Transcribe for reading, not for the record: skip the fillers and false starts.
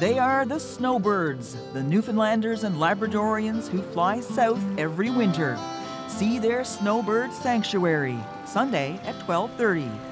They are the Snowbirds, the Newfoundlanders and Labradorians who fly south every winter. See their Snowbird Sanctuary, Sunday at 12:30.